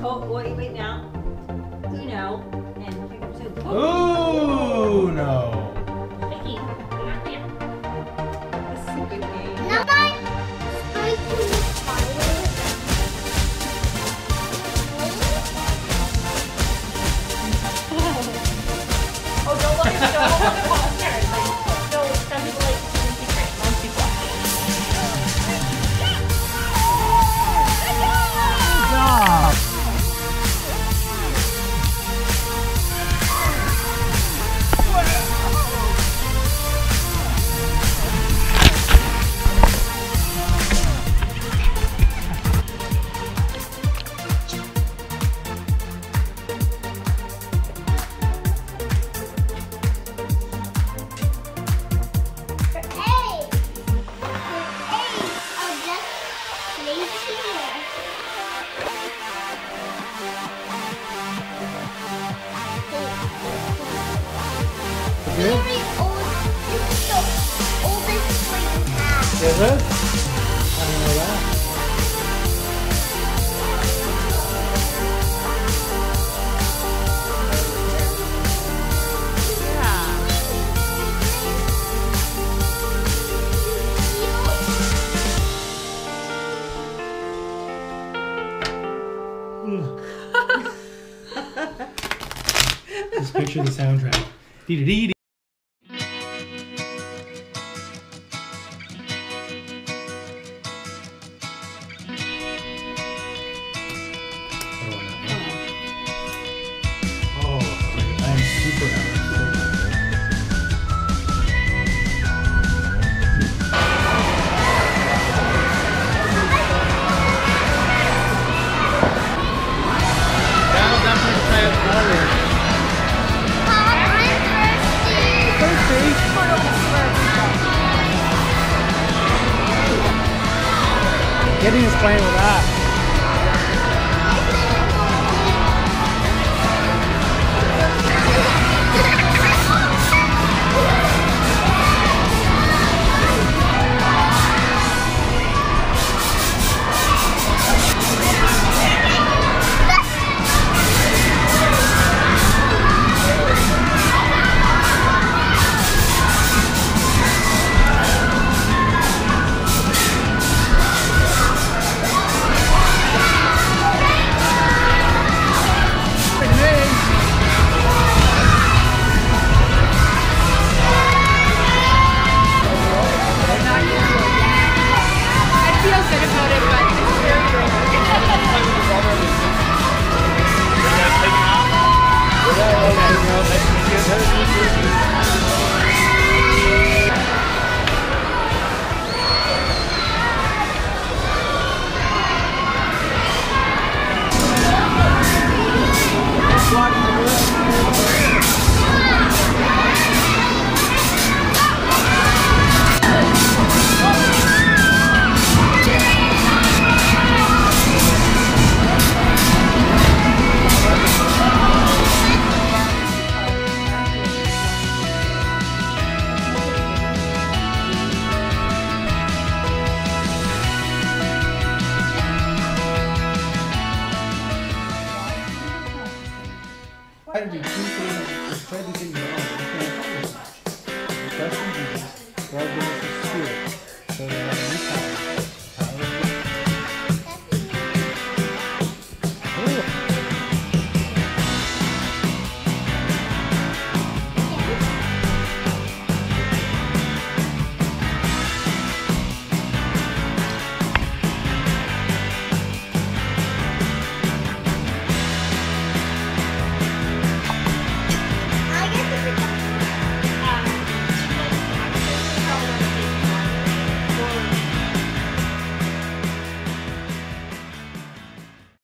wait now. Uno and two. Ooh, no. Vicky, this is a good game. Oh, don't look at Paul's parents. Like, no, some people like to keep it secret. Most people Is it? I don't know that. Just picture the soundtrack. Dee-dee-dee-dee. I'm super happy. That'll definitely try it forward. Gideon's playing with that. Nice to meet you.